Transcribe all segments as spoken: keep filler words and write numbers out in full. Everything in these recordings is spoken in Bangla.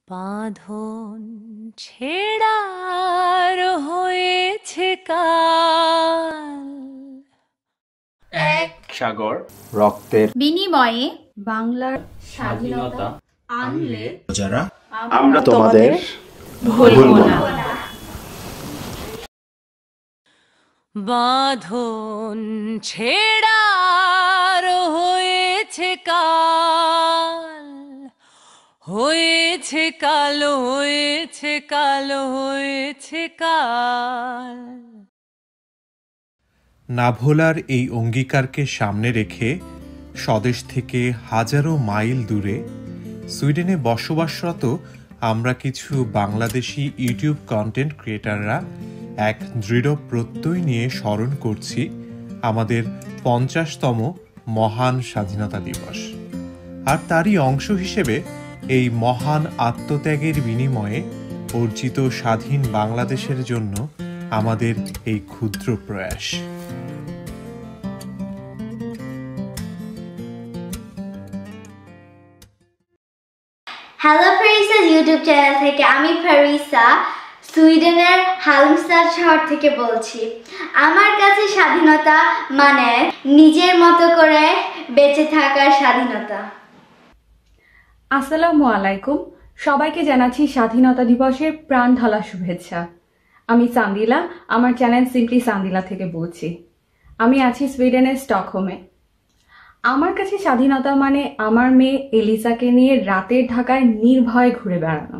বাঁধন ছেড়ার হয়েছে কাল, এক সাগর রক্তের বিনিময়ে বাংলার স্বাধীনতা আনলে যারা আমরা তোমাদের ভুলব না। বাঁধন ছেড়ার হয়েছে কাল, হয়েছে কালো, হয়েছে কালো, হয়েছে কাল। না ভোলার এই অঙ্গীকারকে সামনে রেখে স্বদেশ থেকে হাজারো মাইল দূরে সুইডেনে বসবাসরত আমরা কিছু বাংলাদেশি ইউটিউব কন্টেন্ট ক্রিয়েটাররা এক দৃঢ় প্রত্যয় নিয়ে স্মরণ করছি আমাদের পঞ্চাশতম মহান স্বাধীনতা দিবস। আর তারই অংশ হিসেবে এই মহান আত্মত্যাগের বিনিময়ে অর্জিত স্বাধীন বাংলাদেশের জন্য আমাদের এই ক্ষুদ্র প্রয়াস। হ্যালো ফারিসাস ইউটিউব চ্যানেল থেকে আমি ফারিসা সুইডেনের হালমস্টাড শহর থেকে বলছি। আমার কাছে স্বাধীনতা মানে নিজের মতো করে বেঁচে থাকার স্বাধীনতা। আসসালামু আলাইকুম, সবাইকে জানাচ্ছি স্বাধীনতা দিবসের প্রাণ ঢালা শুভেচ্ছা। আমি সান্দিলা, আমার চ্যানেল সিম্পলি সান্দিলা থেকে বলছি। আমি আছি সুইডেনের স্টকহোমে। আমার কাছে স্বাধীনতা মানে আমার মেয়ে এলিসাকে নিয়ে রাতের ঢাকায় নির্ভয়ে ঘুরে বেড়ানো।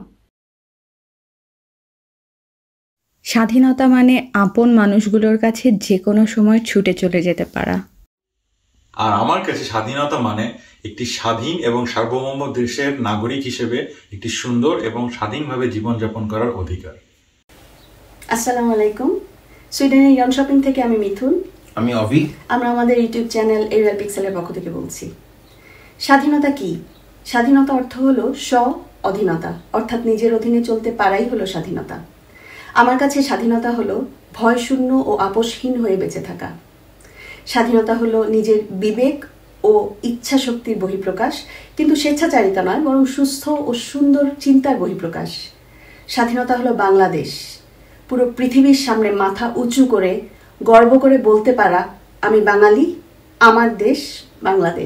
স্বাধীনতা মানে আপন মানুষগুলোর কাছে যে কোনো সময় ছুটে চলে যেতে পারা। আর আমার কাছে স্বাধীনতা মানে একটি স্বাধীন এবং সার্বভৌম দেশের নাগরিক হিসেবে একটি সুন্দর এবং স্বাধীনভাবে জীবনযাপন করার অধিকার। আসসালামু আলাইকুম, সুইডেনের ইয়ন শপিং থেকে আমি মিথুন। আমি অভি। আমরা আমাদের ইউটিউব চ্যানেল এরিয়াল পিক্সেলের পক্ষ থেকে বলছি। স্বাধীনতা কি? স্বাধীনতা অর্থ হলো স্ব অধীনতা, অর্থাৎ নিজের অধীনে চলতে পারাই হলো স্বাধীনতা। আমার কাছে স্বাধীনতা হলো ভয়শূন্য ও আপোষহীন হয়ে বেঁচে থাকা। স্বাধীনতা হলো নিজের বিবেক ও ইচ্ছা শক্তির বহিঃপ্রকাশ, কিন্তু স্বেচ্ছাচারিতা নয়, বরং সুস্থ ও সুন্দর চিন্তার বহিঃপ্রকাশ। স্বাধীনতা হলো বাংলাদেশ, পুরো পৃথিবীর সামনে মাথা উঁচু করে গর্ব করে বলতে পারা, আমি বাঙালি, আমার দেশ বাংলাদেশ।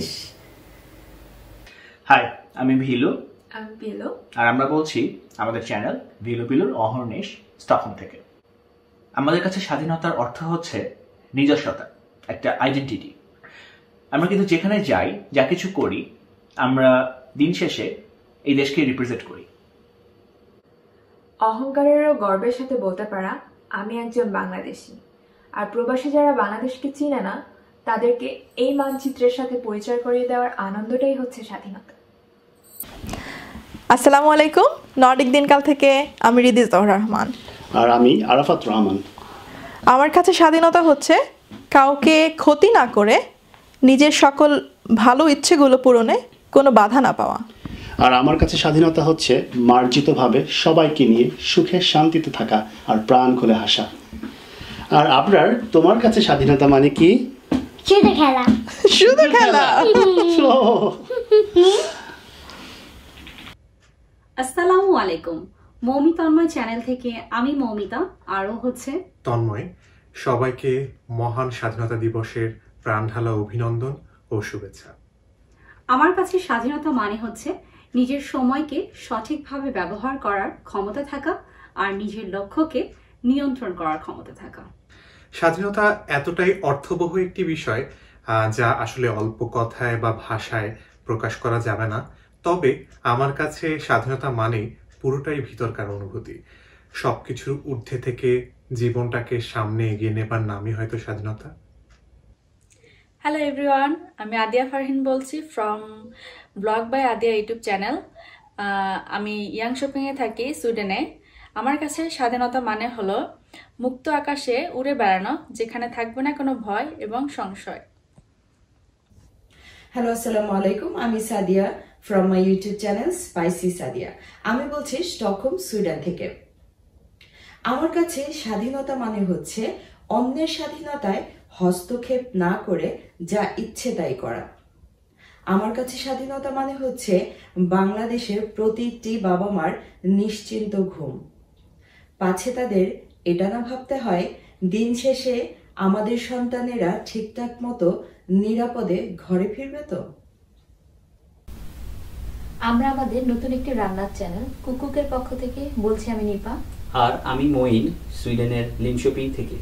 হাই, আমি ভিলু। আমি পিলো। আর আমরা বলছি আমাদের চ্যানেল ভিলু পিলুর অহর্নিশ স্টকহোম থেকে। আমাদের কাছে স্বাধীনতার অর্থ হচ্ছে নিজস্বতা, একটা আইডেন্টিটি। আমরা কিন্তু যেখানে যাই, যা কিছু করি, আমরা দিন শেষে এই দেশকে রিপ্রেজেন্ট করি। অহংকারের ও গর্বের সাথে বলতে পারা, আমি একজন বাংলাদেশি। আর প্রবাসী যারা বাংলাদেশকে চিনে না, তাদেরকে এই মানচিত্রের সাথে পরিচয় করিয়ে দেওয়ার আনন্দটাই হচ্ছে স্বাধীনতা। আসসালামু আলাইকুম, নর্ডিক দিনকাল থেকে আমি রিদি জহর রহমান। আর আমি আরাফাত রহমান। আমার কাছে স্বাধীনতা হচ্ছে কাউকে ক্ষতি না করে নিজের সকল ভালো ইচ্ছেগুলো পূরণে কোনো বাধা না পাওয়া। আর আমার কাছে স্বাধীনতা হচ্ছে মার্জিতভাবে সবাইকে নিয়ে সুখে শান্তিতে থাকা আর প্রাণ খুলে হাসা। আর আপনার, তোমার কাছে স্বাধীনতা মানে কি? শুধু খেলা। শুধু খেলা। আসসালামু আলাইকুম, মৌমি তন্ময় চ্যানেল থেকে আমি মৌমিতা, আরও হচ্ছে তন্ময়। সবাইকে মহান স্বাধীনতা দিবসের প্রাণঢালা অভিনন্দন ও শুভেচ্ছা। আমার কাছে স্বাধীনতা মানে হচ্ছে নিজের সময়কে সঠিকভাবে ব্যবহার করার ক্ষমতা থাকা আর নিজের লক্ষ্যকে নিয়ন্ত্রণ করার ক্ষমতা থাকা। স্বাধীনতা এতটাই অর্থবহ একটি বিষয় যা আসলে অল্প কথায় বা ভাষায় প্রকাশ করা যাবে না। তবে আমার কাছে স্বাধীনতা মানে পুরোটাই ভিতরকার অনুভূতি। সবকিছুর ঊর্ধ্বে থেকে জীবনটাকে সামনে এগিয়ে নেবার নামই হয়তো স্বাধীনতা। হ্যালো এভরিওয়ান, আমি আদিয়া ফারহিন বলছি from blog by Adiya YouTube channel. আমি ইয়াং শপিংয়ে থাকি সুইডেনে। আমার কাছে স্বাধীনতা মানে হলো মুক্ত আকাশে উড়ে বেড়ানো, যেখানে থাকবে না কোনো ভয় এবং সংশয়। হ্যালো, আসসালামু আলাইকুম, আমি Sadia from my YouTube channel spicy Sadia. আমি বলছি স্টকহোম, সুইডেন থেকে। আমার কাছে স্বাধীনতা মানে হচ্ছে অন্যের স্বাধীনতায় হস্তক্ষেপ না করে যা ইচ্ছে তাই করা। আমার কাছে স্বাধীনতা মানে হচ্ছে বাংলাদেশের প্রতিটি বাবা মার নিশ্চিন্ত ঘুম, পাছে তাদের এটা না ভাবতে হয় দিন শেষে আমাদের সন্তানেরা ঠিকঠাক মতো নিরাপদে ঘরে ফিরবে তো। আমরা আমাদের নতুন একটি রান্নার চ্যানেল কুকুকের পক্ষ থেকে বলছি আমি নিপা আর আমি মঈন সুইডেনের লিনশোপিং থেকে।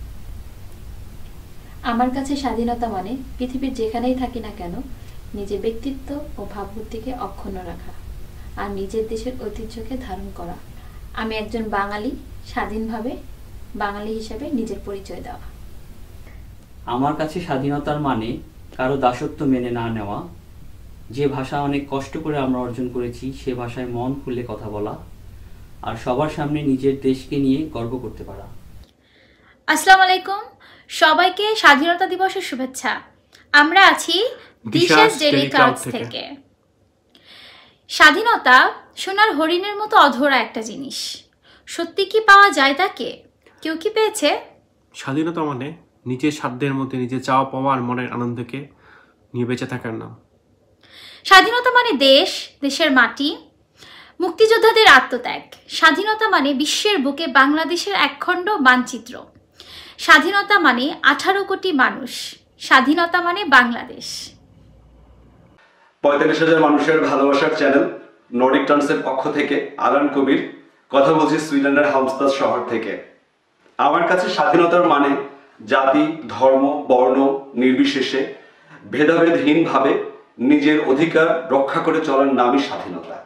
আমার কাছে স্বাধীনতা মানে পৃথিবীর যেখানেই থাকি না কেন নিজের ব্যক্তিত্ব ও ভাবমূর্তিকে অক্ষুণ্ণ রাখা আর নিজের দেশের ঐতিহ্যকে ধারণ করা। আমি একজন বাঙালি, স্বাধীনভাবে বাঙালি হিসেবে নিজের পরিচয় দেওয়া। আমার কাছে স্বাধীনতার মানে কারো দাসত্ব মেনে না নেওয়া, যে ভাষা অনেক কষ্ট করে আমরা অর্জন করেছি সে ভাষায় মন খুলে কথা বলা আর সবার সামনে নিজের দেশকে নিয়ে গর্ব করতে পারা। আসসালামু আলাইকুম, সবাইকে স্বাধীনতা দিবসের শুভেচ্ছা। আমরা আছি দিশাস ডেইলি ক্লাউডস থেকে। স্বাধীনতা সোনার হরিণের মতো অধরা একটা জিনিস, সত্যি কি পাওয়া যায় তাকে? কেউ কি পেয়েছে? স্বাধীনতা মানে নিজের সাধ্যের মধ্যে নিজে চাওয়া পাওয়া আর মনের আনন্দকে নিয়ে বেঁচে থাকার নাম। স্বাধীনতা মানে দেশ, দেশের মাটি, মুক্তিযোদ্ধাদের আত্মত্যাগ। স্বাধীনতা মানে বিশ্বের বুকে বাংলাদেশের একখণ্ড মানচিত্র। স্বাধীনতা মানে আঠারো কোটি মানুষ। স্বাধীনতা মানে বাংলাদেশ। পঁয়তাল্লিশ হাজার মানুষের ভালোবাসার চ্যানেল নর্ডিক টার্নসের পক্ষ থেকে আলান কবির কথা বলছি সুইডেনের হালমস্টাড শহর থেকে। আমার কাছে স্বাধীনতার মানে জাতি, ধর্ম, বর্ণ নির্বিশেষে ভেদাভেদহীনভাবে নিজের অধিকার রক্ষা করে চলার নামই স্বাধীনতা।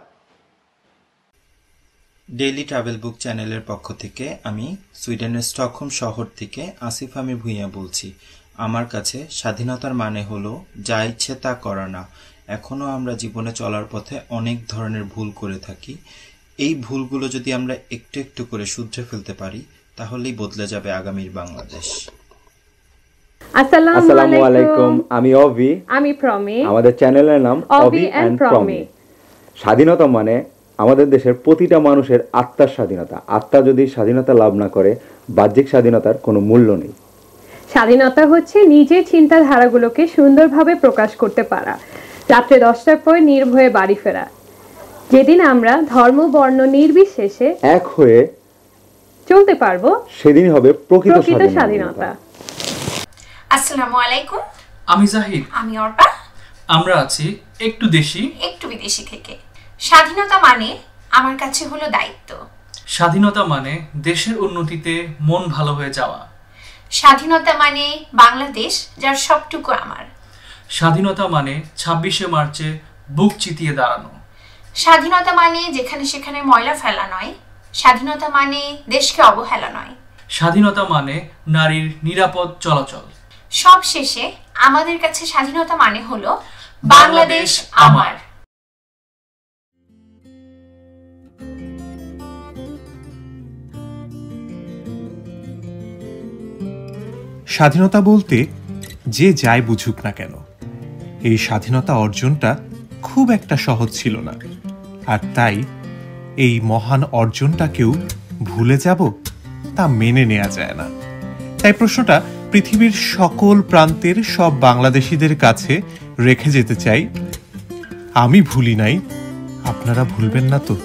ডেইলি ট্রাভেল বুক চ্যানেলের পক্ষ থেকে আমি সুইডেনের স্টকহোম শহর থেকে আসিফ আমি ভুঁইয়া বলছি। আমার কাছে স্বাধীনতার মানে হলো যা ইচ্ছে তা করা না। এখনো আমরা জীবনে চলার পথে অনেক ধরনের ভুল করে থাকি। এই ভুলগুলো যদি আমরা একটু একটু করে শুধরে ফেলতে পারি তাহলেই বদলে যাবে আগামীর বাংলাদেশ। আসসালামু আলাইকুম, আমি অভি, আমি প্রমি, আমাদের চ্যানেলের নাম অভি এন্ড প্রমি। স্বাধীনতা মানে আমাদের দেশের প্রতিটা মানুষের আত্মার স্বাধীনতা। আত্মা যদি স্বাধীনতা লাভ না করে বাহ্যিক স্বাধীনতার কোনো মূল্য নেই। স্বাধীনতা হচ্ছে নিজের চিন্তাধারাগুলোকে সুন্দরভাবে প্রকাশ করতে পারা, রাত্রে দশটার পর নির্ভয়ে বাড়ি ফেরা। যেদিন আমরা ধর্ম বর্ণ নির্বিশেষে এক হয়ে চলতে পারবো সেদিন হবে প্রকৃত স্বাধীনতা। আসসালামু আলাইকুম, আমি জাহিদ, আমি অর্পা। আমরা আছি একটু দেশি একটু বিদেশি থেকে। স্বাধীনতা মানে আমার কাছে হলো দায়িত্ব। স্বাধীনতা মানে দেশের উন্নতিতে মন ভালো হয়ে যাওয়া। স্বাধীনতা মানে বাংলাদেশ যার সবটুকু আমার। স্বাধীনতা মানে ছাব্বিশে মার্চে বুক চিতিয়ে দাঁড়ানো। স্বাধীনতা মানে যেখানে সেখানে ময়লা ফেলা নয়। স্বাধীনতা মানে দেশকে অবহেলা নয়। স্বাধীনতা মানে নারীর নিরাপদ চলাচল। সব শেষে আমাদের কাছে স্বাধীনতা মানে হলো বাংলাদেশ আমার। স্বাধীনতা বলতে যে যাই বুঝুক না কেন, এই স্বাধীনতা অর্জনটা খুব একটা সহজ ছিল না। আর তাই এই মহান অর্জনটাকেও ভুলে যাব তা মেনে নেওয়া যায় না। তাই প্রশ্নটা পৃথিবীর সকল প্রান্তের সব বাংলাদেশিদের কাছে রেখে যেতে চাই, আমি ভুলি নাই, আপনারা ভুলবেন না তো?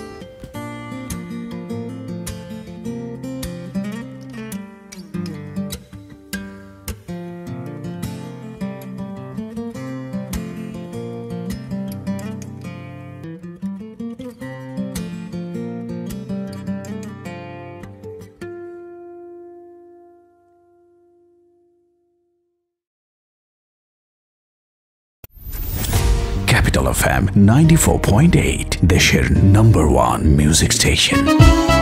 Capital F M ninety-four point eight, দেশের number one music station.